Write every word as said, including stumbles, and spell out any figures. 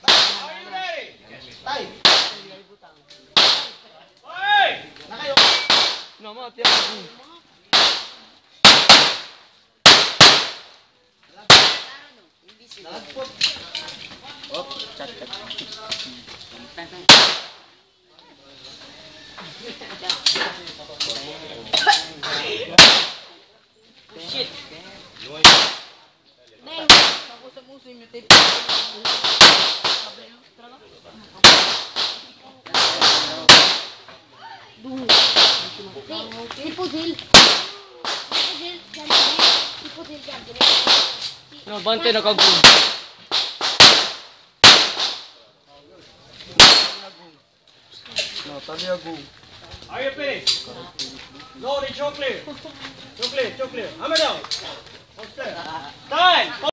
Are you ready? Tay! Hoy! Nakayo! Nama, tiap aku. Nalagpot! Oh, cat cat. Shit. Neng, ako sa muso yung tape. Sipudil. Sipudil. Sipudil. No, bante na kagum. No, tali aku. Are you finished? No, the chocolate. Chocolate, chocolate. Hammer down. Time.